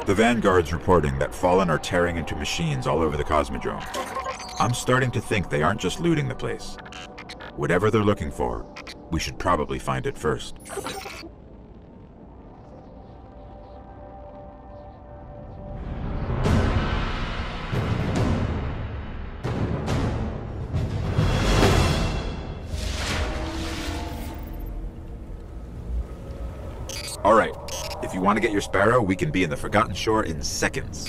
The Vanguard's reporting that Fallen are tearing into machines all over the Cosmodrome. I'm starting to think they aren't just looting the place. Whatever they're looking for, we should probably find it first. Alright, if you want to get your Sparrow, we can be in the Forgotten Shore in seconds.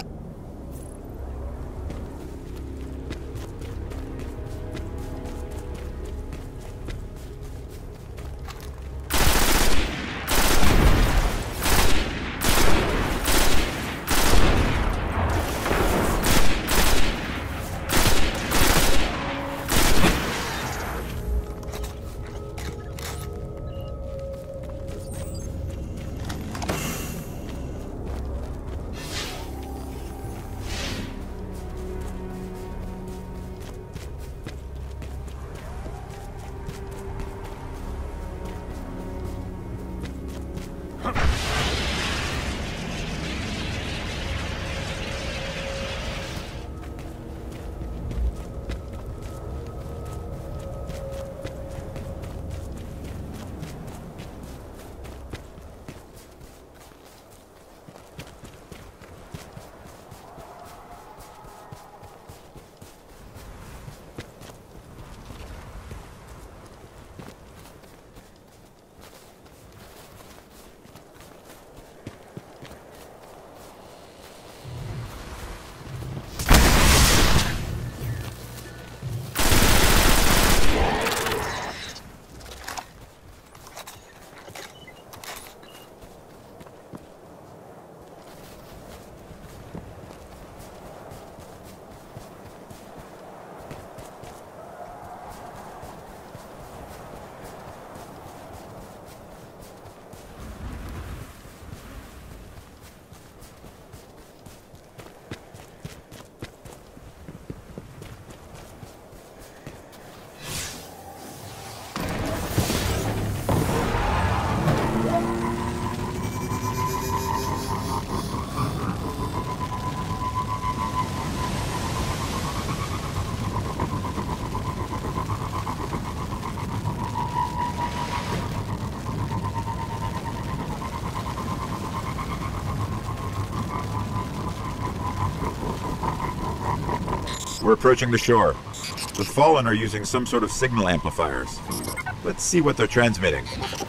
We're approaching the shore. The Fallen are using some sort of signal amplifiers. Let's see what they're transmitting.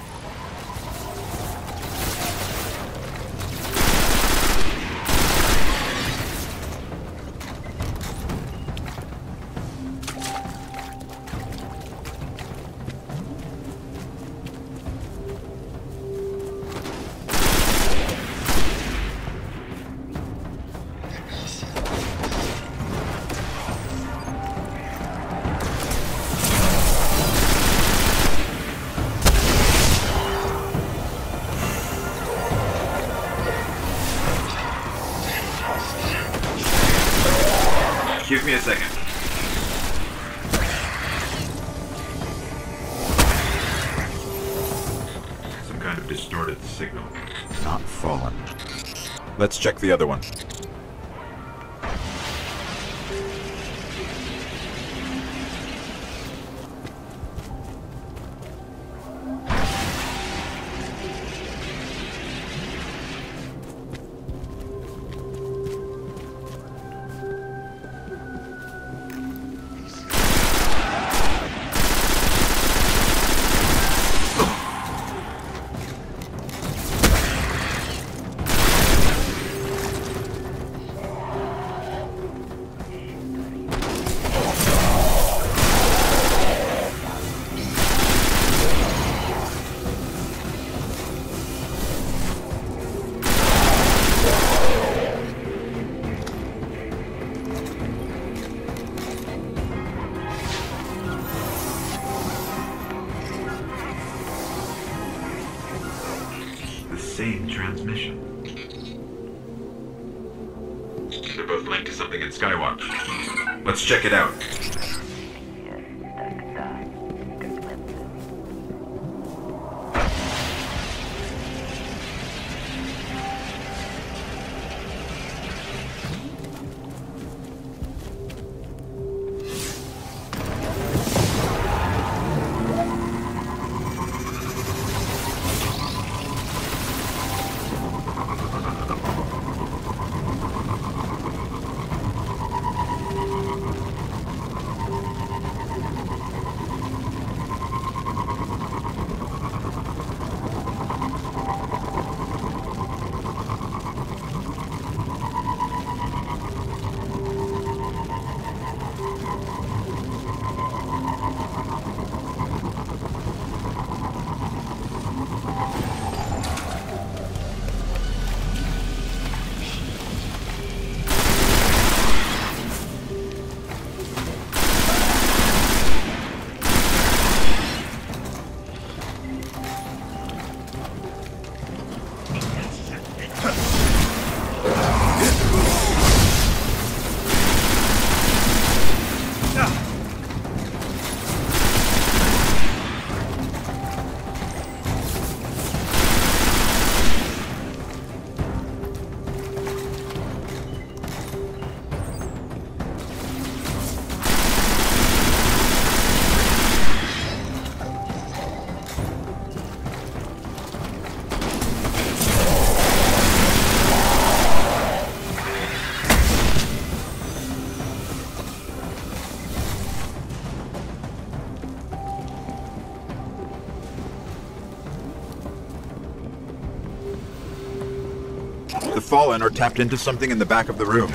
Give me a second. Some kind of distorted signal. Not Fallen. Let's check the other one. Same transmission. They're both linked to something in Skywatch. Let's check it out. fallen or tapped into something in the back of the room.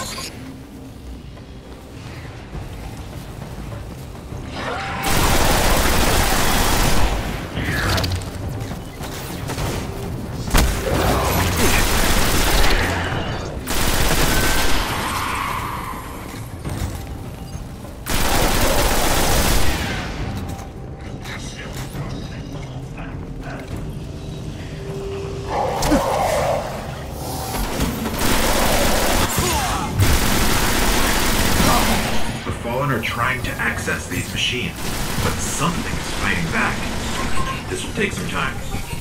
Trying to access these machines, but something is fighting back. This will take some time.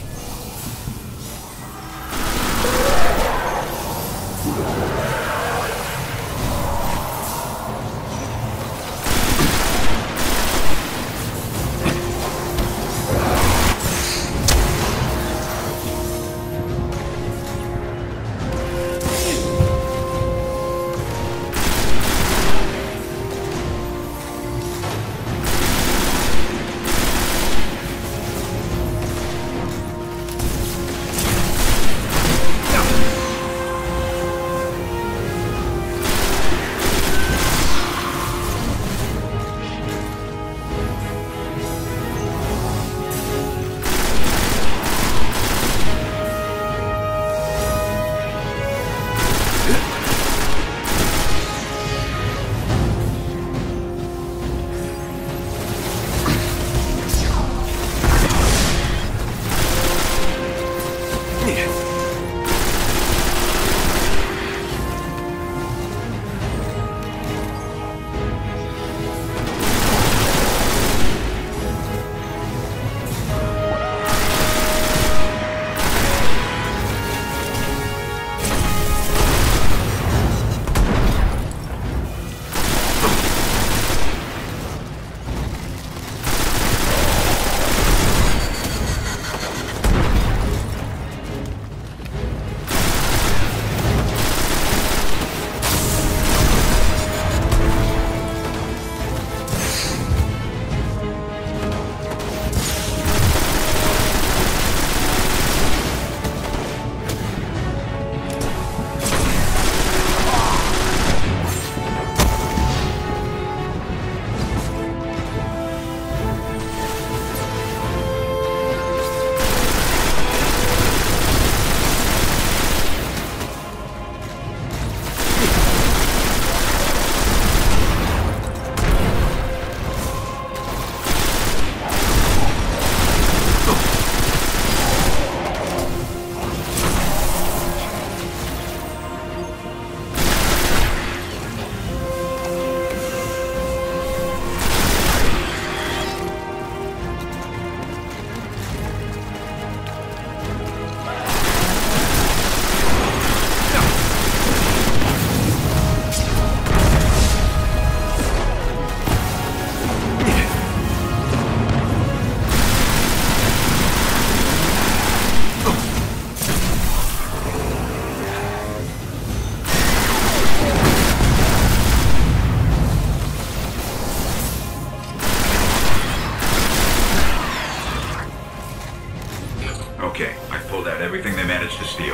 Okay, I pulled out everything they managed to steal.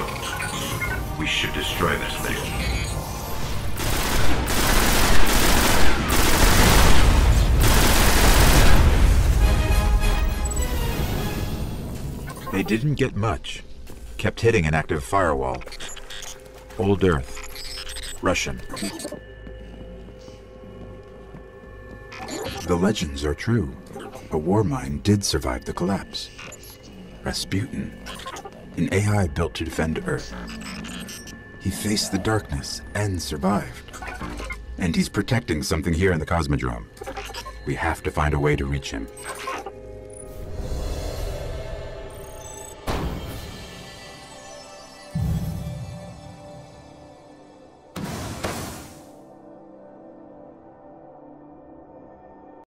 We should destroy this thing. They didn't get much. Kept hitting an active firewall. Old Earth. Russian. The legends are true. A war mine did survive the collapse. Rasputin, an AI built to defend Earth. He faced the darkness and survived. And he's protecting something here in the Cosmodrome. We have to find a way to reach him.